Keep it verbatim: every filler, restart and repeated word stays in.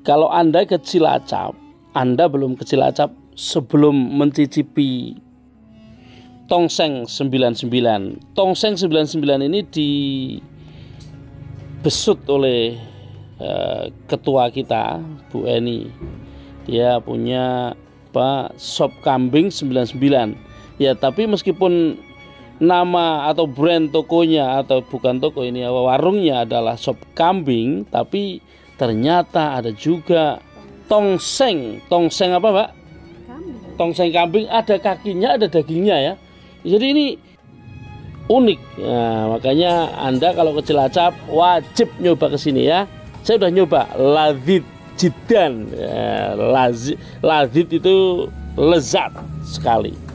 kalau Anda ke Cilacap, Anda belum ke Cilacap sebelum mencicipi tongseng sembilan puluh sembilan. Tongseng sembilan puluh sembilan ini dibesut oleh uh, ketua kita, Bu Eni. Dia punya apa, sop kambing sembilan puluh sembilan. Ya, tapi meskipun nama atau brand tokonya atau bukan toko ini, warungnya adalah sop kambing, tapi ternyata ada juga tongseng. Tongseng apa, Mbak? Kambing. Tongseng kambing, ada kakinya, ada dagingnya ya. Jadi ini unik. Nah, makanya Anda kalau ke Cilacap wajib nyoba ke sini ya. Saya udah nyoba lazid jidan. Ya, lazid, lazid itu lezat sekali.